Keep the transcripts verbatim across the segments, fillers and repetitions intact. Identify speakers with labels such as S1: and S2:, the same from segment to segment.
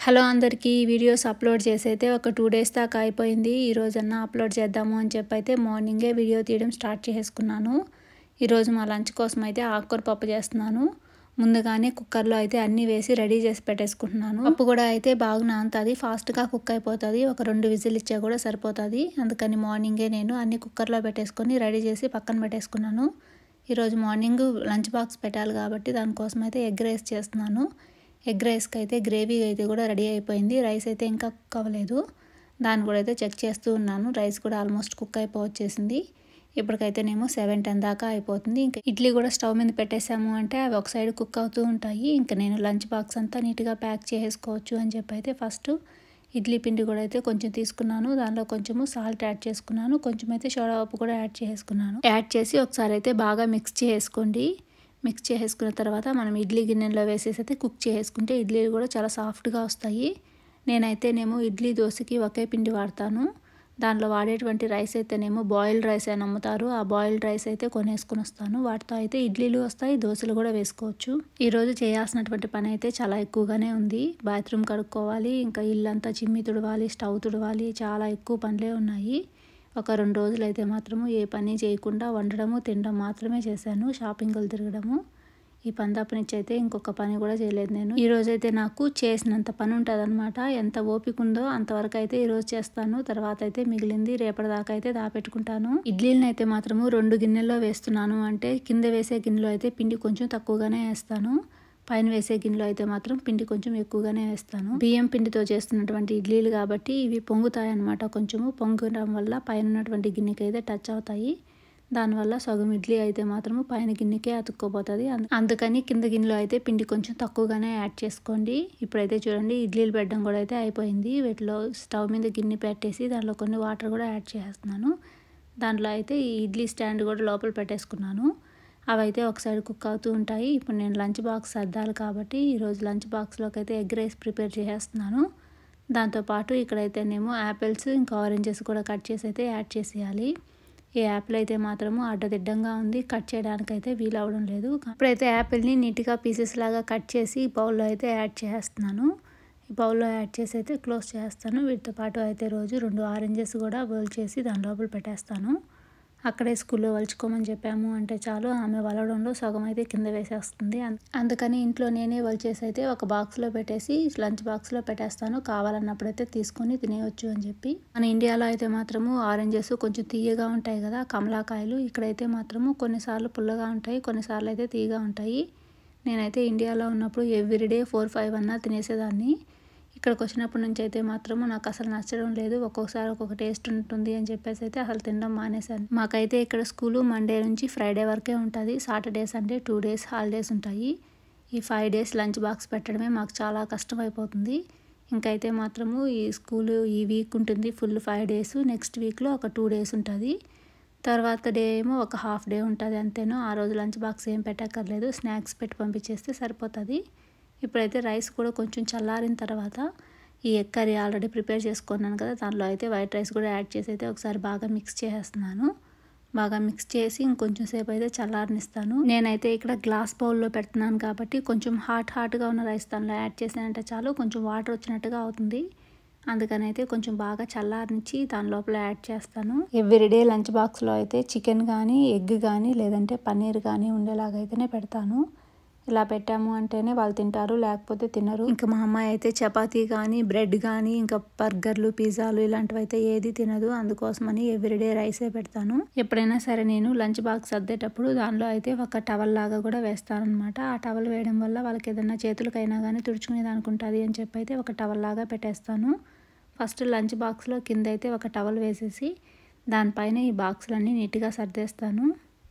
S1: Hello అందరికీ videos upload చేసైతే ఒక two days దాకా అయిపోయింది. ఈ రోజన్నా అప్లోడ్ చేద్దాము అని చెప్పి అయితే మార్నింగే వీడియో తీయడం స్టార్ట్ చేసుకున్నాను. ఈరోజు మా లంచ్ కోసం అయితే ఆకుకూర పప్పు చేస్తున్నాను. ముందుగానే కుక్కర్లో అయితే అన్నీ వేసి రెడీ చేసి పెట్టేసుకుంటున్నాను. పప్పు కూడా అయితే బాగా నానుతుంది, ఫాస్ట్గా కుక్ అయిపోతుంది. ఒక రెండు విజిల్ ఇచ్చా కూడా సరిపోతుంది. అందుకని మార్నింగే నేను అన్ని కుక్కర్లో పెట్టేసుకొని రెడీ చేసి పక్కన పెట్టేసుకున్నాను. ఈరోజు మార్నింగ్ లంచ్ బాక్స్ పెట్టాలి కాబట్టి దానికోసం అయితే ఎగ్ రైస్ చేస్తున్నాను. ఎగ్ రైస్కి అయితే గ్రేవీ అయితే కూడా రెడీ అయిపోయింది. రైస్ అయితే ఇంకా కుక్ అవ్వలేదు. దాన్ని కూడా అయితే చెక్ చేస్తూ ఉన్నాను. రైస్ కూడా ఆల్మోస్ట్ కుక్ అయిపోవచ్చేసింది. ఇప్పటికైతేనేమో సెవెన్ టెన్ దాకా అయిపోతుంది. ఇంకా ఇడ్లీ కూడా స్టవ్ మీద పెట్టేసాము అంటే అవి ఒక సైడ్ కుక్ అవుతూ ఉంటాయి. ఇంకా నేను లంచ్ బాక్స్ అంతా నీట్గా ప్యాక్ చేసుకోవచ్చు అని చెప్పి అయితే ఫస్ట్ ఇడ్లీ పిండి కూడా అయితే కొంచెం తీసుకున్నాను. దానిలో కొంచెము సాల్ట్ యాడ్ చేసుకున్నాను. కొంచెం అయితే సోడా ఉప్పు కూడా యాడ్ చేసుకున్నాను. యాడ్ చేసి ఒకసారి అయితే బాగా మిక్స్ చేసుకోండి. మిక్స్ చేసుకున్న తర్వాత మనం ఇడ్లీ గిన్నెలో వేసేసి అయితే కుక్ చేసుకుంటే ఇడ్లీలు కూడా చాలా సాఫ్ట్గా వస్తాయి. నేనైతేనేమో ఇడ్లీ దోశకి ఒకే పిండి వాడతాను. దాంట్లో వాడేటువంటి రైస్ అయితేనేమో బాయిల్డ్ రైస్ అని అమ్ముతారు. ఆ బాయిల్డ్ రైస్ అయితే కొనేసుకుని వస్తాను. వాటితో అయితే ఇడ్లీలు వస్తాయి, దోశలు కూడా వేసుకోవచ్చు. ఈరోజు చేయాల్సినటువంటి పని అయితే చాలా ఎక్కువగానే ఉంది. బాత్రూమ్ కడుక్కోవాలి, ఇంకా ఇల్లంతా చిమ్మి తుడవాలి, స్టవ్ తుడవాలి, చాలా ఎక్కువ పనులే ఉన్నాయి. ఒక రెండు రోజులు అయితే మాత్రము ఏ పని చేయకుండా వండడము తినడం మాత్రమే చేశాను. షాపింగ్లు తిరగడము ఈ పని తప్పనిచ్చి అయితే ఇంకొక పని కూడా చేయలేదు నేను. ఈ రోజైతే నాకు చేసినంత పని ఉంటుంది అనమాట. ఎంత ఓపిక ఉందో అంతవరకు అయితే ఈరోజు చేస్తాను. తర్వాత అయితే మిగిలింది రేపటిదాకా అయితే దాపెట్టుకుంటాను. ఇడ్లీలను అయితే మాత్రము రెండు గిన్నెల్లో వేస్తున్నాను. అంటే కింద వేసే గిన్నెలో అయితే పిండి కొంచెం తక్కువగానే వేస్తాను. పైన వేసే గిన్నెలో అయితే మాత్రం పిండి కొంచెం ఎక్కువగానే వేస్తాను. బియ్యం పిండితో చేస్తున్నటువంటి ఇడ్లీలు కాబట్టి ఇవి పొంగుతాయి అన్నమాట. కొంచెము పొంగడం వల్ల పైన ఉన్నటువంటి గిన్నెకి అయితే టచ్ అవుతాయి. దానివల్ల సగం ఇడ్లీ అయితే మాత్రము పైన గిన్నెకే అతుక్కోపోతుంది. అందుకని కింద గిన్నెలో అయితే పిండి కొంచెం తక్కువగానే యాడ్ చేసుకోండి. ఇప్పుడైతే చూడండి ఇడ్లీలు పెట్టడం కూడా అయితే అయిపోయింది. వీటిలో స్టవ్ మీద గిన్నె పెట్టేసి దాంట్లో కొన్ని వాటర్ కూడా యాడ్ చేస్తున్నాను. దాంట్లో అయితే ఈ ఇడ్లీ స్టాండ్ కూడా లోపల పెట్టేసుకున్నాను. అవైతే ఒక సైడ్ కుక్ అవుతూ ఉంటాయి. ఇప్పుడు నేను లంచ్ బాక్స్ సర్దాలి కాబట్టి ఈరోజు లంచ్ బాక్స్లోకి అయితే ఎగ్ రైస్ ప్రిపేర్ చేసేస్తున్నాను. దాంతోపాటు ఇక్కడైతేనేమో యాపిల్స్ ఇంకా ఆరెంజెస్ కూడా కట్ చేసి అయితే యాడ్ చేసేయాలి. ఈ యాపిల్ అయితే మాత్రము అడ్డదిడ్డంగా ఉంది, కట్ చేయడానికి అయితే వీలు అవ్వడం లేదు. ఇప్పుడైతే యాపిల్ని నీట్గా పీసెస్ లాగా కట్ చేసి బౌల్లో అయితే యాడ్ చేస్తున్నాను. ఈ బౌల్లో యాడ్ చేసి అయితే క్లోజ్ చేస్తాను. వీటితో పాటు అయితే రోజు రెండు ఆరెంజెస్ కూడా బౌల్ చేసి దాని లోపల పెట్టేస్తాను. అక్కడే స్కూల్లో వలుచుకోమని చెప్పాము అంటే చాలు, ఆమె వలవడంలో సగం అయితే కింద వేసేస్తుంది. అందుకని ఇంట్లో నేనే వలిచేసి అయితే ఒక బాక్స్లో పెట్టేసి లంచ్ బాక్స్లో పెట్టేస్తాను. కావాలన్నప్పుడైతే తీసుకొని తినేయచ్చు అని చెప్పి. మన ఇండియాలో అయితే మాత్రము ఆరెంజెస్ కొంచెం తీయగా ఉంటాయి కదా, కమలాకాయలు. ఇక్కడైతే మాత్రము కొన్నిసార్లు పుల్లగా ఉంటాయి, కొన్నిసార్లు అయితే తీయగా ఉంటాయి. నేనైతే ఇండియాలో ఉన్నప్పుడు ఎవ్రీడే ఫోర్ ఫైవ్ అన్నా తినేసేదాన్ని. ఇక్కడికి వచ్చినప్పటి నుంచి అయితే మాత్రము నాకు అసలు నచ్చడం లేదు. ఒక్కొక్కసారి ఒక్కొక్క టేస్ట్ ఉంటుంది అని చెప్పేసి అయితే అసలు తినడం మానేశాను. మాకైతే ఇక్కడ స్కూలు మండే నుంచి ఫ్రైడే వరకే ఉంటుంది. Saturday Sunday two days holidays ఉంటాయి. ఈ ఫైవ్ డేస్ లంచ్ బాక్స్ పెట్టడమే మాకు చాలా కష్టం అయిపోతుంది. ఇంకైతే మాత్రము ఈ స్కూలు ఈ వీక్ ఉంటుంది ఫుల్ ఫైవ్ డేస్. నెక్స్ట్ వీక్లో ఒక టూ డేస్ ఉంటుంది. తర్వాత డే ఏమో ఒక హాఫ్ డే ఉంటుంది అంతేనో. ఆ రోజు లంచ్ బాక్స్ ఏం పెట్టక్కర్లేదు, స్నాక్స్ పెట్టి పంపించేస్తే సరిపోతుంది. ఇప్పుడైతే రైస్ కూడా కొంచెం చల్లారిన తర్వాత ఈ ఎగ్ కర్రీ ఆల్రెడీ ప్రిపేర్ చేసుకున్నాను కదా, దానిలో అయితే వైట్ రైస్ కూడా యాడ్ చేసి అయితే ఒకసారి బాగా మిక్స్ చేసేస్తున్నాను. బాగా మిక్స్ చేసి ఇంకొంచెం సేపు అయితే చల్లారనిస్తాను. నేనైతే ఇక్కడ గ్లాస్ బౌల్లో పెడుతున్నాను కాబట్టి కొంచెం హాట్ హాట్గా ఉన్న రైస్ దానిలో యాడ్ చేసానంటే చాలు, కొంచెం వాటర్ వచ్చినట్టుగా అవుతుంది. అందుకని అయితే కొంచెం బాగా చల్లారనిచ్చి దాని లోపల యాడ్ చేస్తాను. ఎవ్రీడే లంచ్ బాక్స్లో అయితే చికెన్ కానీ ఎగ్ కానీ లేదంటే పన్నీర్ కానీ ఉండేలాగైతేనే పెడతాను. ఇలా పెట్టాము అంటేనే వాళ్ళు తింటారు, లేకపోతే తినరు. ఇంకా మా అమ్మాయి అయితే చపాతీ కానీ బ్రెడ్ కానీ ఇంకా బర్గర్లు పిజ్జాలు ఇలాంటివి అయితే ఏది తినదు. అందుకోసమని ఎవ్రీడే రైసే పెడతాను. ఎప్పుడైనా సరే నేను లంచ్ బాక్స్ సర్దేటప్పుడు దానిలో అయితే ఒక టవల్ లాగా కూడా వేస్తాను అనమాట. ఆ టవల్ వేయడం వల్ల వాళ్ళకి ఏదైనా చేతులకైనా కానీ తుడుచుకునేది అనుకుంటుంది అని చెప్పి అయితే ఒక టవల్ లాగా పెట్టేస్తాను. ఫస్ట్ లంచ్ బాక్స్లో కింద అయితే ఒక టవల్ వేసేసి దానిపైన ఈ బాక్సులన్నీ నీట్గా సర్దేస్తాను.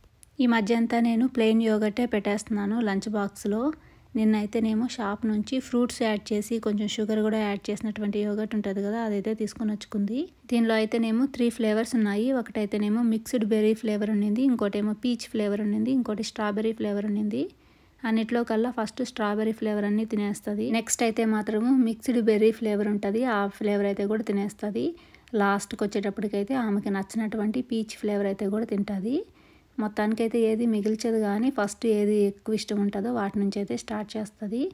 S1: ఈ మధ్య అంతా నేను ప్లెయిన్ యోగర్టే పెట్టేస్తున్నాను లంచ్ బాక్స్లో. నిన్నైతేనేమో షాప్ నుంచి ఫ్రూట్స్ యాడ్ చేసి కొంచెం షుగర్ కూడా యాడ్ చేసినటువంటి యోగర్ట్ ఉంటుంది కదా, అదైతే తీసుకొని వచ్చుకుంది. దీనిలో అయితేనేమో త్రీ ఫ్లేవర్స్ ఉన్నాయి. ఒకటైతేనేమో మిక్స్డ్ బెర్రీ ఫ్లేవర్ ఉండింది, ఇంకోటేమో పీచ్ ఫ్లేవర్ ఉండింది, ఇంకోటి స్ట్రాబెర్రీ ఫ్లేవర్ ఉండింది. అన్నిట్లో కల్లా ఫస్ట్ స్ట్రాబెర్రీ ఫ్లేవర్ అన్నీ తినేస్తుంది. నెక్స్ట్ అయితే మాత్రము మిక్స్డ్ బెర్రీ ఫ్లేవర్ ఉంటుంది, ఆ ఫ్లేవర్ అయితే కూడా తినేస్తుంది. లాస్ట్కి వచ్చేటప్పటికైతే ఆమెకి నచ్చినటువంటి పీచ్ ఫ్లేవర్ అయితే కూడా తింటుంది. మొత్తానికైతే ఏది మిగిల్చదు కానీ ఫస్ట్ ఏది ఎక్కువ ఇష్టం ఉంటుందో వాటి నుంచి అయితే స్టార్ట్ చేస్తుంది.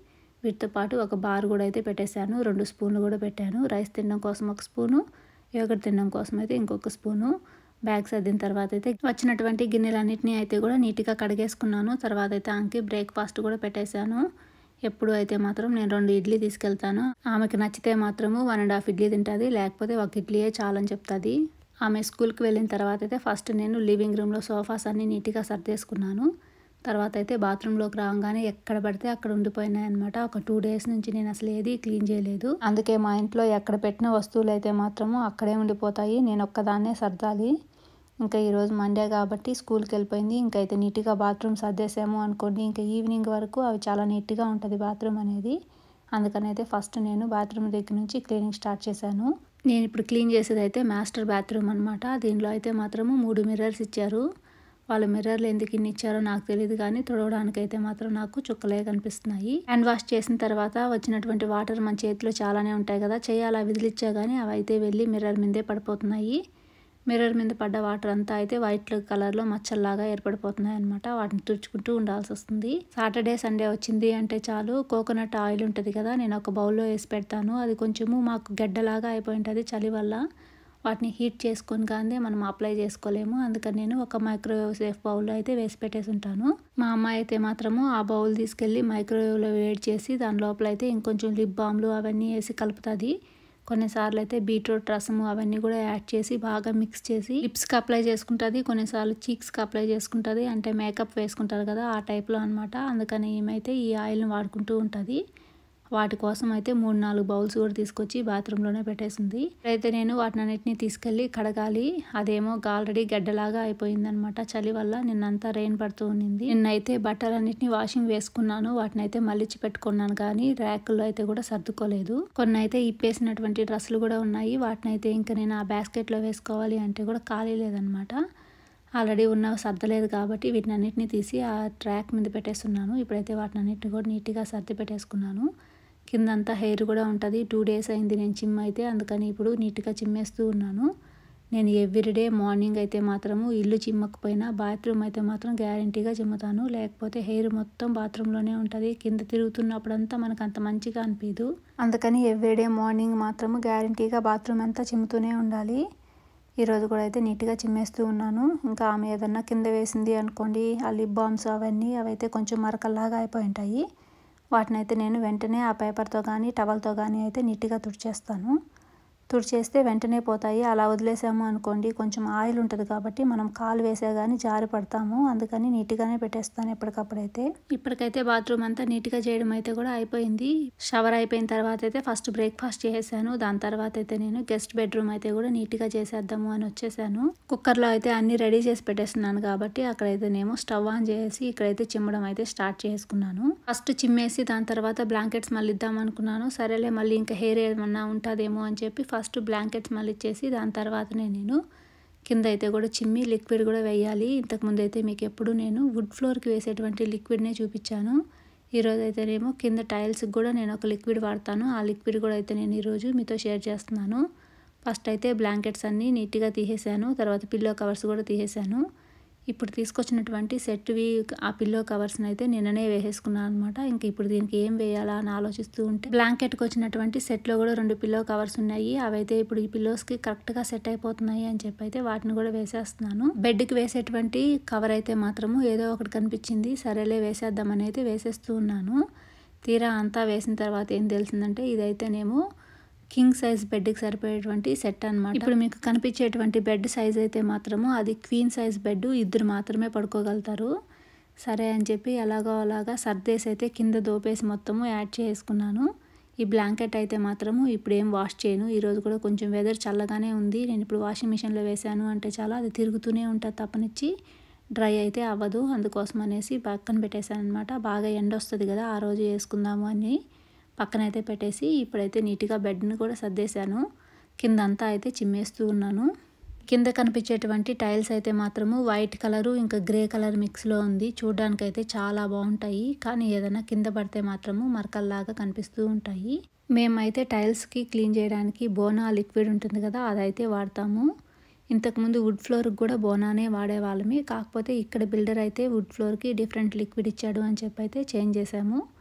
S1: వీటితో పాటు ఒక బార్ కూడా అయితే పెట్టేశాను. రెండు స్పూన్లు కూడా పెట్టాను. రైస్ తినడం కోసం ఒక స్పూను, యోగర్ట్ తినడం కోసం అయితే ఇంకొక స్పూను. బ్యాగ్ సర్దిన తర్వాత అయితే వచ్చినటువంటి గిన్నెలన్నింటినీ అయితే కూడా నీట్గా కడిగేసుకున్నాను. తర్వాత అయితే ఆమెకి బ్రేక్ఫాస్ట్ కూడా పెట్టేశాను. ఎప్పుడు అయితే మాత్రం నేను రెండు ఇడ్లీ తీసుకెళ్తాను. ఆమెకి నచ్చితే మాత్రము వన్ అండ్ హాఫ్ ఇడ్లీ తింటుంది, లేకపోతే ఒక ఇడ్లీయే చాలని చెప్తుంది. ఆమె స్కూల్కి వెళ్ళిన తర్వాత అయితే ఫస్ట్ నేను లివింగ్ రూమ్లో సోఫాస్ అన్నీ నీట్గా సర్దేసుకున్నాను. తర్వాత అయితే బాత్రూంలోకి రాగానే ఎక్కడ పడితే అక్కడ ఉండిపోయినాయి అనమాట. ఒక టూ డేస్ నుంచి నేను అసలు ఏది క్లీన్ చేయలేదు. అందుకే మా ఇంట్లో ఎక్కడ పెట్టిన వస్తువులు అయితే మాత్రము అక్కడే ఉండిపోతాయి. నేను ఒక్కదాన్నే సర్దాలి. ఇంకా ఈరోజు మండే కాబట్టి స్కూల్కి వెళ్ళిపోయింది. ఇంకైతే నీట్గా బాత్రూమ్ సర్దేసాము అనుకోండి, ఇంకా ఈవినింగ్ వరకు అవి చాలా నీట్గా ఉంటుంది బాత్రూమ్ అనేది. అందుకనైతే ఫస్ట్ నేను బాత్రూమ్ దగ్గర నుంచి క్లీనింగ్ స్టార్ట్ చేశాను. నేను ఇప్పుడు క్లీన్ చేసేది అయితే మాస్టర్ బాత్రూమ్ అనమాట. దీనిలో అయితే మాత్రము మూడు మిర్రర్స్ ఇచ్చారు. వాళ్ళ మిర్రర్లు ఎందుకు ఇన్ని ఇచ్చారో నాకు తెలియదు, కానీ తుడవడానికి అయితే మాత్రం నాకు చుక్కలే కనిపిస్తున్నాయి. హ్యాండ్ వాష్ చేసిన తర్వాత వచ్చినటువంటి వాటర్ మన చేతిలో చాలానే ఉంటాయి కదా, చేయాలా విదిలిచ్చా కానీ అవి అయితే వెళ్ళి మిర్రర్ మీదే పడిపోతున్నాయి. మిర్రర్ మీద పడ్డ వాటర్ అంతా అయితే వైట్ కలర్లో మచ్చల్లాగా ఏర్పడిపోతున్నాయి అనమాట. వాటిని తుడుచుకుంటూ ఉండాల్సి వస్తుంది. సాటర్డే సండే వచ్చింది అంటే చాలు కోకోనట్ ఆయిల్ ఉంటుంది కదా, నేను ఒక బౌల్లో వేసి పెడతాను. అది కొంచెము మాకు గడ్డలాగా అయిపోయి ఉంటుంది చలి వల్ల. వాటిని హీట్ చేసుకొని కానీ మనం అప్లై చేసుకోలేము. అందుకని నేను ఒక మైక్రోవేవ్ సేఫ్ బౌల్లో అయితే వేసి పెట్టేసి ఉంటాను. మా అమ్మాయి అయితే మాత్రము ఆ బౌల్ తీసుకెళ్ళి మైక్రోవేవ్లో వేడి చేసి దాని లోపల అయితే ఇంకొంచెం లిప్ బామ్లు అవన్నీ వేసి కలుపుతుంది. కొన్నిసార్లు అయితే బీట్రూట్ రసము అవన్నీ కూడా యాడ్ చేసి బాగా మిక్స్ చేసి లిప్స్కి అప్లై చేసుకుంటుంది. కొన్నిసార్లు చీక్స్కి అప్లై చేసుకుంటుంది. అంటే మేకప్ వేసుకుంటారు కదా ఆ టైప్లో అనమాట. అందుకని ఏమైతే ఈ ఆయిల్ని వాడుకుంటూ ఉంటుంది. వాటి కోసం అయితే మూడు నాలుగు బౌల్స్ కూడా తీసుకొచ్చి బాత్రూంలోనే పెట్టేసింది. అయితే నేను వాటిని అన్నిటిని తీసుకెళ్ళి కడగాలి. అదేమో ఆల్రెడీ గడ్డలాగా అయిపోయిందనమాట చలి వల్ల. నిన్నంతా రెయిన్ పడుతూ ఉన్నింది. నిన్నైతే బట్టలన్నిటిని వాషింగ్ వేసుకున్నాను. వాటిని అయితే మళ్ళించి పెట్టుకున్నాను, కానీ ర్యాకుల్లో అయితే కూడా సర్దుకోలేదు. కొన్ని అయితే ఇప్పేసినటువంటి డ్రెస్సులు కూడా ఉన్నాయి. వాటిని అయితే ఇంకా నేను ఆ బాస్కెట్లో వేసుకోవాలి అంటే కూడా ఖాళీ లేదనమాట. ఆల్రెడీ ఉన్నవి సర్దలేదు కాబట్టి వీటిని అన్నిటిని తీసి ఆ ట్రాక్ మీద పెట్టేస్తున్నాను. ఇప్పుడైతే వాటిని అన్నిటిని కూడా నీట్గా సర్ది పెట్టేసుకున్నాను. కిందంతా హెయిర్ కూడా ఉంటుంది. టూ డేస్ అయింది నేను చిమ్ అయితే, అందుకని ఇప్పుడు నీట్గా చిమ్మేస్తూ ఉన్నాను. నేను ఎవ్రీడే మార్నింగ్ అయితే మాత్రము ఇల్లు చిమ్మకపోయినా బాత్రూమ్ అయితే మాత్రం గ్యారంటీగా చిమ్ముతాను. లేకపోతే హెయిర్ మొత్తం బాత్రూంలోనే ఉంటుంది. కింద తిరుగుతున్నప్పుడంతా మనకు అంత మంచిగా అనిపించదు. అందుకని ఎవ్రీడే మార్నింగ్ మాత్రము గ్యారంటీగా బాత్రూమ్ అంతా చిమ్ముతూనే ఉండాలి. ఈరోజు కూడా అయితే నీట్గా చిమ్మేస్తూ ఉన్నాను. ఇంకా ఆమె ఏదన్నా కింద వేసింది అనుకోండి, ఆ లిప్ బామ్స్ అవన్నీ అవైతే కొంచెం మరకల్లాగా అయిపోయి ఉంటాయి. వాటిని అయితే నేను వెంటనే ఆ పేపర్తో కానీ టవల్తో కానీ అయితే నీట్గా తుడిచేస్తాను. తుడిచేస్తే వెంటనే పోతాయి. అలా వదిలేసాము అనుకోండి కొంచెం ఆయిల్ ఉంటుంది కాబట్టి మనం కాలు వేసే కానీ జారి పడతాము. అందుకని నీట్గానే పెట్టేస్తాను ఎప్పటికప్పుడైతే. ఇప్పటికైతే బాత్రూమ్ అంతా నీట్గా చేయడం అయితే కూడా అయిపోయింది. షవర్ అయిపోయిన తర్వాత అయితే ఫస్ట్ బ్రేక్ఫాస్ట్ చేసేసాను. దాని తర్వాత అయితే నేను గెస్ట్ బెడ్రూమ్ అయితే కూడా నీట్గా చేసేద్దాము అని వచ్చేసాను. కుక్కర్లో అయితే అన్ని రెడీ చేసి పెట్టేస్తున్నాను కాబట్టి అక్కడైతే నేను స్టవ్ ఆన్ చేసి ఇక్కడైతే చిమ్మడం అయితే స్టార్ట్ చేసుకున్నాను. ఫస్ట్ చిమ్మేసి దాని తర్వాత బ్లాంకెట్స్ మళ్ళీ ఇద్దాం అనుకున్నాను. సరేలే మళ్ళీ ఇంకా హెయిర్ ఏమన్నా ఉంటుందేమో అని చెప్పి ఫస్ట్ బ్లాంకెట్స్ మళ్ళీ ఇచ్చేసి దాని తర్వాతనే నేను కింద అయితే కూడా చిమ్మి లిక్విడ్ కూడా వేయాలి. ఇంతకుముందు అయితే మీకు ఎప్పుడు నేను వుడ్ ఫ్లోర్కి వేసేటువంటి లిక్విడ్నే చూపించాను. ఈరోజు అయితేనేమో కింద టైల్స్కి కూడా నేను ఒక లిక్విడ్ వాడతాను. ఆ లిక్విడ్ కూడా అయితే నేను ఈరోజు మీతో షేర్ చేస్తున్నాను. ఫస్ట్ అయితే బ్లాంకెట్స్ అన్నీ నీట్గా తీసేసాను. తర్వాత పిల్లో కవర్స్ కూడా తీసేసాను. ఇప్పుడు తీసుకొచ్చినటువంటి సెట్వి ఆ పిల్లో కవర్స్ని అయితే నిన్ననే వేసేసుకున్నాను అనమాట. ఇంక ఇప్పుడు దీనికి ఏం వేయాలా అని ఆలోచిస్తూ ఉంటే బ్లాంకెట్కి వచ్చినటువంటి సెట్లో కూడా రెండు పిల్లో కవర్స్ ఉన్నాయి. అవైతే ఇప్పుడు ఈ పిల్లోస్కి కరెక్ట్గా సెట్ అయిపోతున్నాయి అని చెప్పి అయితే వాటిని కూడా వేసేస్తున్నాను. బెడ్కి వేసేటువంటి కవర్ అయితే మాత్రము ఏదో ఒకటి కనిపించింది, సరేలే వేసేద్దామని అయితే వేసేస్తూ ఉన్నాను. తీరా అంతా వేసిన తర్వాత ఏం తెలిసిందంటే ఇదైతేనేమో కింగ్ సైజ్ బెడ్కి సరిపోయేటువంటి సెట్ అనమాట. ఇప్పుడు మీకు కనిపించేటువంటి బెడ్ సైజ్ అయితే మాత్రము అది క్వీన్ సైజ్ బెడ్, ఇద్దరు మాత్రమే పడుకోగలుగుతారు. సరే అని చెప్పి ఎలాగో అలాగా సర్దేసి అయితే కింద దోపేసి మొత్తము యాడ్ చేసుకున్నాను. ఈ బ్లాంకెట్ అయితే మాత్రము ఇప్పుడు ఏం వాష్ చేయను. ఈరోజు కూడా కొంచెం వెదర్ చల్లగానే ఉంది. నేను ఇప్పుడు వాషింగ్ మిషన్లో వేసాను అంటే చాలా అది తిరుగుతూనే ఉంటుంది తప్పనిచ్చి, డ్రై అయితే అవ్వదు. అందుకోసం అనేసి పక్కన పెట్టేశాను అనమాట. బాగా ఎండ వస్తుంది కదా ఆ రోజు వేసుకుందాము అని పక్కనైతే పెట్టేసి ఇప్పుడైతే నీట్గా బెడ్ని కూడా సర్దేశాను. కిందంతా అయితే చిమ్మేస్తూ ఉన్నాను. కింద కనిపించేటువంటి టైల్స్ అయితే మాత్రము వైట్ కలరు ఇంకా గ్రే కలర్ మిక్స్లో ఉంది. చూడడానికి అయితే చాలా బాగుంటాయి, కానీ ఏదైనా కింద పడితే మాత్రము మరకల్లాగా కనిపిస్తూ ఉంటాయి. మేమైతే టైల్స్కి క్లీన్ చేయడానికి బోనా లిక్విడ్ ఉంటుంది కదా అదైతే వాడతాము. ఇంతకుముందు వుడ్ ఫ్లోర్కి కూడా బోనానే వాడేవాళ్ళమి. కాకపోతే ఇక్కడ బిల్డర్ అయితే వుడ్ ఫ్లోర్కి డిఫరెంట్ లిక్విడ్ ఇచ్చాడు అని చెప్పి అయితే చేంజ్ చేసాము.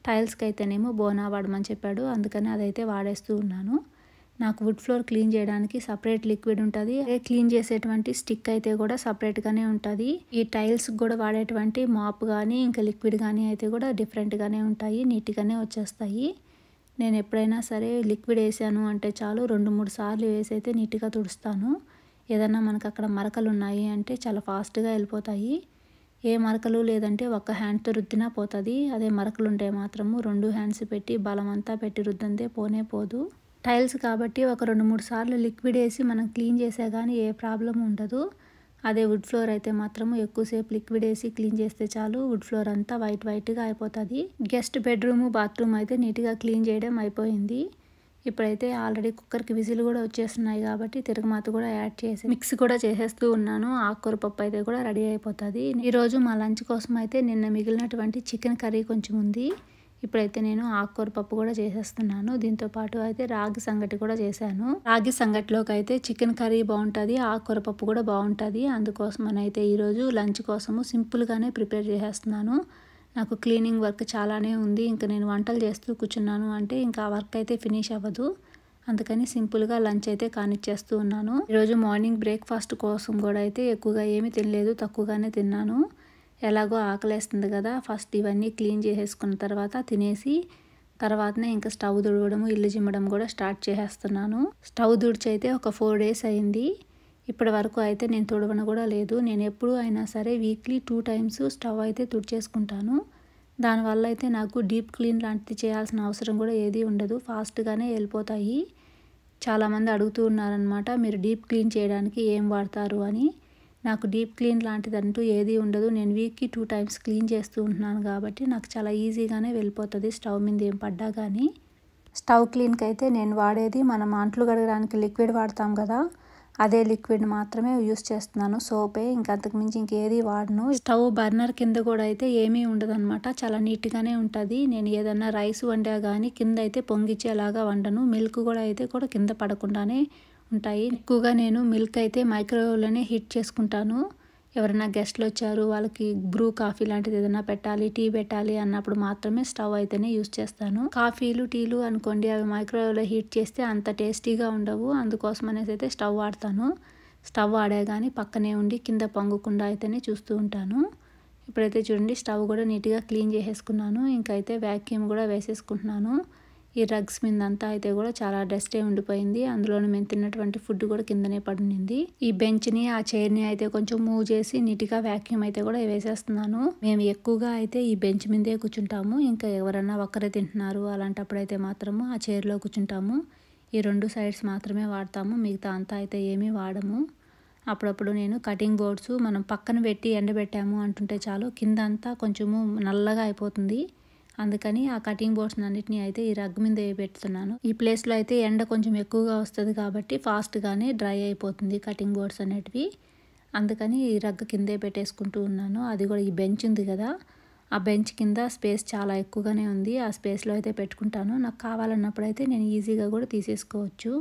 S1: టైల్స్కి అయితేనేమో బోనా వాడమని చెప్పాడు, అందుకని అదైతే వాడేస్తూ ఉన్నాను. నాకు వుడ్ ఫ్లోర్ క్లీన్ చేయడానికి సపరేట్ లిక్విడ్ ఉంటుంది, క్లీన్ చేసేటువంటి స్టిక్ అయితే కూడా సపరేట్గానే ఉంటుంది. ఈ టైల్స్కి కూడా వాడేటువంటి మాప్ కానీ ఇంకా లిక్విడ్ కానీ అయితే కూడా డిఫరెంట్గానే ఉంటాయి, నీట్గానే వచ్చేస్తాయి. నేను ఎప్పుడైనా సరే లిక్విడ్ వేసాను అంటే చాలు రెండు మూడు సార్లు వేసి అయితే నీట్గా తుడుస్తాను. ఏదన్నా మనకు అక్కడ మరకలు ఉన్నాయి అంటే చాలా ఫాస్ట్గా వెళ్ళిపోతాయి. ఏ మరకలు లేదంటే ఒక్క హ్యాండ్తో రుద్దినా పోతుంది, అదే మరకలు ఉంటే మాత్రము రెండు హ్యాండ్స్ పెట్టి బలం అంతా పెట్టి రుద్దంతే పోనే పోదు. టైల్స్ కాబట్టి ఒక రెండు మూడు సార్లు లిక్విడ్ వేసి మనం క్లీన్ చేసే కానీ ఏ ప్రాబ్లం ఉండదు. అదే వుడ్ ఫ్లోర్ అయితే మాత్రము ఎక్కువసేపు లిక్విడ్ వేసి క్లీన్ చేస్తే చాలు వుడ్ ఫ్లోర్ అంతా వైట్ వైట్గా అయిపోతుంది. గెస్ట్ బెడ్రూమ్ బాత్రూమ్ అయితే నీట్గా క్లీన్ చేయడం అయిపోయింది. ఇప్పుడైతే ఆల్రెడీ కుక్కర్కి విజిల్ కూడా వచ్చేస్తున్నాయి కాబట్టి తిరగమాత కూడా యాడ్ చేసి మిక్స్ కూడా చేసేస్తూ ఉన్నాను. ఆకుకూర పప్పు అయితే కూడా రెడీ అయిపోతుంది. ఈరోజు మా లంచ్ కోసం అయితే నిన్న మిగిలినటువంటి చికెన్ కర్రీ కొంచెం ఉంది. ఇప్పుడైతే నేను ఆకుకూర పప్పు కూడా చేసేస్తున్నాను. దీంతో పాటు అయితే రాగి సంగటి కూడా చేశాను. రాగి సంగటిలోకి అయితే చికెన్ కర్రీ బాగుంటుంది, ఆకుకూర పప్పు కూడా బాగుంటుంది. అందుకోసం అయితే ఈరోజు లంచ్ కోసము సింపుల్గానే ప్రిపేర్ చేసేస్తున్నాను. నాకు క్లీనింగ్ వర్క్ చాలానే ఉంది, ఇంకా నేను వంటలు చేస్తూ కూర్చున్నాను అంటే ఇంకా ఆ వర్క్ అయితే ఫినిష్ అవ్వదు. అందుకని సింపుల్గా లంచ్ అయితే కానిచ్చేస్తూ ఉన్నాను. ఈరోజు మార్నింగ్ బ్రేక్ఫాస్ట్ కోసం కూడా అయితే ఎక్కువగా ఏమీ తినలేదు, తక్కువగానే తిన్నాను. ఎలాగో ఆకలేస్తుంది కదా, ఫస్ట్ ఇవన్నీ క్లీన్ చేసేసుకున్న తర్వాత తినేసి తర్వాతనే ఇంకా స్టవ్ తుడవడము ఇల్లు చిమ్మడం కూడా స్టార్ట్ చేసేస్తున్నాను. స్టవ్ తుడిచి అయితే ఒక ఫోర్ డేస్ అయింది. ఇప్పటి వరకు అయితే నేను తుడవను కూడా లేదు. నేను ఎప్పుడు అయినా సరే వీక్లీ టూ టైమ్స్ స్టవ్ అయితే తుడిచేసుకుంటాను. దానివల్ల అయితే నాకు డీప్ క్లీన్ లాంటిది చేయాల్సిన అవసరం కూడా ఏది ఉండదు, ఫాస్ట్గానే వెళ్ళిపోతాయి. చాలామంది అడుగుతూ ఉన్నారనమాట, మీరు డీప్ క్లీన్ చేయడానికి ఏం వాడతారు అని. నాకు డీప్ క్లీన్ లాంటిదంటూ ఏది ఉండదు. నేను వీక్కి టూ టైమ్స్ క్లీన్ చేస్తూ ఉంటున్నాను కాబట్టి నాకు చాలా ఈజీగానే వెళ్ళిపోతుంది స్టవ్ మీద ఏం పడ్డా కానీ. స్టవ్ క్లీన్కి అయితే నేను వాడేది మనం అంట్లు కడగడానికి లిక్విడ్ వాడతాం కదా, అదే లిక్విడ్ మాత్రమే యూస్ చేస్తున్నాను, సోపే, ఇంకా అంతకుమించి ఇంకేది వాడను. స్టవ్ బర్నర్ కింద కూడా అయితే ఏమీ ఉండదు అనమాట, చాలా నీట్గానే ఉంటుంది. నేను ఏదన్నా రైస్ వండా కానీ కింద అయితే పొంగిచ్చేలాగా వండను. మిల్క్ కూడా అయితే కూడా కింద పడకుండానే ఉంటాయి. ఎక్కువగా నేను మిల్క్ అయితే మైక్రోవేవ్లోనే హీట్ చేసుకుంటాను. ఎవరైనా గెస్ట్లు వచ్చారు వాళ్ళకి బ్రూ కాఫీ లాంటిది ఏదైనా పెట్టాలి, టీ పెట్టాలి అన్నప్పుడు మాత్రమే స్టవ్ అయితేనే యూస్ చేస్తాను. కాఫీలు టీలు అనుకోండి, అవి మైక్రోవేవ్లో హీట్ చేస్తే అంత టేస్టీగా ఉండవు, అందుకోసం అనేసి అయితే స్టవ్ వాడతాను. స్టవ్ వాడే కానీ పక్కనే ఉండి కింద పొంగకుండా అయితేనే చూస్తూ ఉంటాను. ఇప్పుడైతే చూడండి స్టవ్ కూడా నీట్గా క్లీన్ చేసేసుకున్నాను. ఇంకైతే వ్యాక్యూమ్ కూడా వేసేసుకుంటున్నాను. ఈ రగ్స్ మీద అంతా అయితే కూడా చాలా డస్టే ఉండిపోయింది, అందులోనే మేము తిన్నటువంటి ఫుడ్ కూడా కిందనే పడినింది. ఈ బెంచ్ని ఆ చైర్ని అయితే కొంచెం మూవ్ చేసి నీట్గా వ్యాక్యూమ్ అయితే కూడా వేసేస్తున్నాను. మేము ఎక్కువగా అయితే ఈ బెంచ్ మీదే కూర్చుంటాము, ఇంకా ఎవరన్నా ఒక్కరే తింటున్నారు అలాంటప్పుడు అయితే మాత్రము ఆ చైర్లో కూర్చుంటాము. ఈ రెండు సైడ్స్ మాత్రమే వాడతాము, మిగతా అంతా అయితే ఏమీ వాడము. అప్పుడప్పుడు నేను కటింగ్ బోర్డ్స్ మనం పక్కన పెట్టి ఎండబెట్టాము అంటుంటే చాలు కింద అంతా కొంచెము నల్లగా అయిపోతుంది. అందుకని ఆ కటింగ్ బోర్డ్స్ అన్నిటిని అయితే ఈ రగ్ మీద పెడుతున్నాను. ఈ ప్లేస్లో అయితే ఎండ కొంచెం ఎక్కువగా వస్తుంది కాబట్టి ఫాస్ట్గానే డ్రై అయిపోతుంది కటింగ్ బోర్డ్స్ అనేటివి. అందుకని ఈ రగ్ కిందే పెట్టేసుకుంటూ ఉన్నాను. అది కూడా ఈ బెంచ్ ఉంది కదా, ఆ బెంచ్ కింద స్పేస్ చాలా ఎక్కువగానే ఉంది, ఆ స్పేస్లో అయితే పెట్టుకుంటాను. నాకు కావాలన్నప్పుడు అయితే నేను ఈజీగా కూడా తీసేసుకోవచ్చు.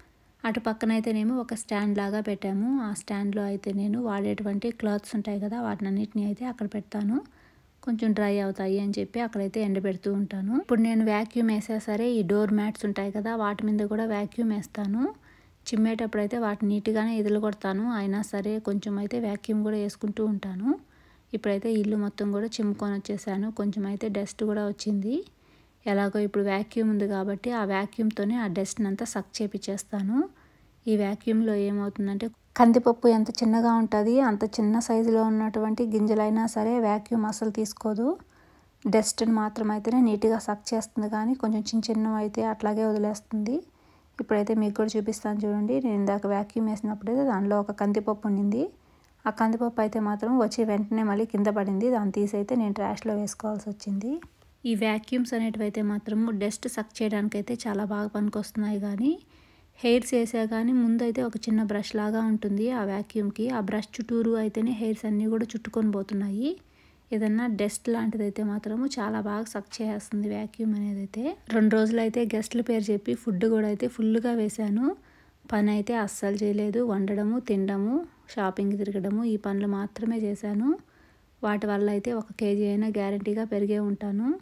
S1: అటు పక్కన అయితేనేమో ఒక స్టాండ్ లాగా పెట్టాము, ఆ స్టాండ్లో అయితే నేను వాడేటువంటి క్లాత్స్ ఉంటాయి కదా వాటిని అన్నిటిని అయితే అక్కడ పెడతాను, కొంచెం డ్రై అవుతాయి అని చెప్పి అక్కడైతే ఎండబెడుతూ ఉంటాను. ఇప్పుడు నేను వ్యాక్యూమ్ వేసా సరే ఈ డోర్ మ్యాట్స్ ఉంటాయి కదా వాటి మీద కూడా వ్యాక్యూమ్ వేస్తాను. చిమ్మేటప్పుడు అయితే వాటిని నీట్గానే ఎదులు కొడతాను, అయినా సరే కొంచెం అయితే వ్యాక్యూమ్ కూడా వేసుకుంటూ ఉంటాను. ఇప్పుడైతే ఇల్లు మొత్తం కూడా చిమ్ముకొని వచ్చేసాను, కొంచెం అయితే డస్ట్ కూడా వచ్చింది. ఎలాగో ఇప్పుడు వ్యాక్యూమ్ ఉంది కాబట్టి ఆ వ్యాక్యూమ్తోనే ఆ డస్ట్ని అంతా సక్ చేపించేస్తాను. ఈ వ్యాక్యూమ్లో ఏమవుతుందంటే కందిపప్పు ఎంత చిన్నగా ఉంటుంది అంత చిన్న సైజులో ఉన్నటువంటి గింజలైనా సరే వ్యాక్యూమ్ అసలు తీసుకోదు, డస్ట్ని మాత్రం అయితేనే నీట్గా సక్ చేస్తుంది, కానీ కొంచెం చిన్న చిన్నవి అయితే అట్లాగే వదిలేస్తుంది. ఇప్పుడైతే మీకు కూడా చూపిస్తాను చూడండి. నేను ఇందాక వ్యాక్యూమ్ వేసినప్పుడైతే దానిలో ఒక కందిపప్పు ఉండింది, ఆ కందిపప్పు అయితే మాత్రం వచ్చి వెంటనే మళ్ళీ కింద పడింది, దాన్ని తీసి అయితే నేను ట్రాష్లో వేసుకోవాల్సి వచ్చింది. ఈ వ్యాక్యూమ్స్ అనేటివి అయితే మాత్రం డస్ట్ సక్ చేయడానికి అయితే చాలా బాగా పనికొస్తున్నాయి. కానీ హెయిర్స్ వేసా కానీ ముందు అయితే ఒక చిన్న బ్రష్ లాగా ఉంటుంది ఆ వ్యాక్యూమ్కి, ఆ బ్రష్ చుట్టూరు అయితేనే హెయిర్స్ అన్నీ కూడా చుట్టుకొని పోతున్నాయి. ఏదన్నా డస్ట్ లాంటిది అయితే మాత్రము చాలా బాగా సక్ చేస్తుంది వ్యాక్యూమ్ అనేది. అయితే రెండు రోజులు అయితే గెస్ట్ల పేరు చెప్పి ఫుడ్ కూడా అయితే ఫుల్గా వేశాను, పని అయితే అస్సలు చేయలేదు. వండడము, తినడము, షాపింగ్ తిరగడము ఈ పనులు మాత్రమే చేశాను. వాటి వల్ల అయితే ఒక కేజీ అయినా గ్యారంటీగా పెరిగే ఉంటాను.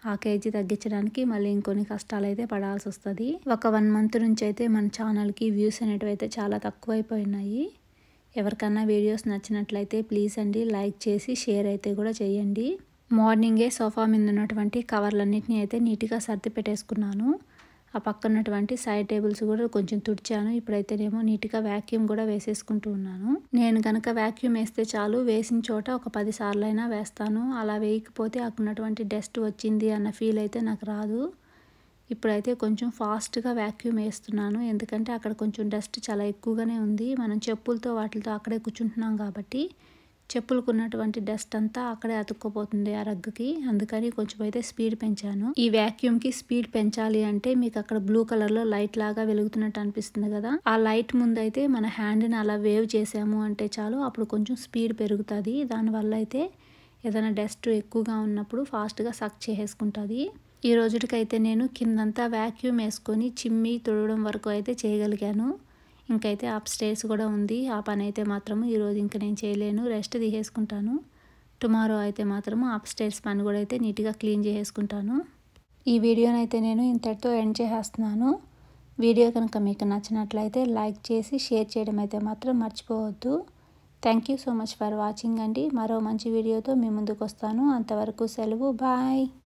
S1: ఆ కేజీ తగ్గించడానికి మళ్ళీ ఇంకొన్ని కష్టాలు అయితే పడాల్సి వస్తుంది. ఒక వన్ మంత్ నుంచి అయితే మన ఛానల్కి వ్యూస్ అనేటివి అయితే చాలా తక్కువైపోయినాయి. ఎవరికన్నా వీడియోస్ నచ్చినట్లయితే ప్లీజ్ అండి లైక్ చేసి షేర్ అయితే కూడా చేయండి. మార్నింగే సోఫా మీద ఉన్నటువంటి కవర్లన్నింటినీ అయితే నీట్గా సర్ది పెట్టేసుకున్నాను. ఆ పక్కన ఉన్నటువంటి సైడ్ టేబుల్స్ కూడా కొంచెం తుడిచాను. ఇప్పుడైతేనేమో నీట్గా వ్యాక్యూమ్ కూడా వేసేసుకుంటూ ఉన్నాను. నేను కనుక వ్యాక్యూమ్ వేస్తే చాలు, వేసిన చోట ఒక పది సార్లు అయినా వేస్తాను. అలా వేయకపోతే అక్కడ ఉన్నటువంటి డస్ట్ వచ్చింది అన్న ఫీల్ అయితే నాకు రాదు. ఇప్పుడైతే కొంచెం ఫాస్ట్గా వ్యాక్యూమ్ వేస్తున్నాను, ఎందుకంటే అక్కడ కొంచెం డస్ట్ చాలా ఎక్కువగానే ఉంది. మనం చెప్పులతో వాటితో అక్కడే కూర్చుంటున్నాం కాబట్టి చెప్పులకు ఉన్నటువంటి డస్ట్ అంతా అక్కడే అతుక్కుపోతుంది ఆ రగ్గుకి. అందుకని కొంచెం అయితే స్పీడ్ పెంచాను. ఈ వ్యాక్యూమ్కి స్పీడ్ పెంచాలి అంటే మీకు అక్కడ బ్లూ కలర్లో లైట్ లాగా వెలుగుతున్నట్టు అనిపిస్తుంది కదా, ఆ లైట్ ముందు అయితే మన హ్యాండ్ని అలా వేవ్ చేసాము అంటే చాలు, అప్పుడు కొంచెం స్పీడ్ పెరుగుతుంది. దానివల్ల అయితే ఏదైనా డస్ట్ ఎక్కువగా ఉన్నప్పుడు ఫాస్ట్గా సక్ చేసేసుకుంటుంది. ఈ రోజుకైతే నేను కిందంతా వ్యాక్యూమ్ వేసుకొని చిమ్మి తుడవడం వరకు అయితే చేయగలిగాను. ఇంకైతే అప్ స్టేర్స్ కూడా ఉంది. ఆ పని అయితే మాత్రము ఈరోజు ఇంక నేను చేయలేను, రెస్ట్ తీసేసుకుంటాను. టుమారో అయితే మాత్రము అప్ స్టేర్స్ పని కూడా అయితే నీట్గా క్లీన్ చేసేసుకుంటాను. ఈ వీడియోనైతే నేను ఇంతటితో ఎండ్ చేసేస్తున్నాను. వీడియో కనుక మీకు నచ్చినట్లయితే లైక్ చేసి షేర్ చేయడం అయితే మాత్రం మర్చిపోవద్దు. Thank you so much for watching అండి. మరో మంచి వీడియోతో మీ ముందుకు వస్తాను. అంతవరకు సెలవు, బాయ్.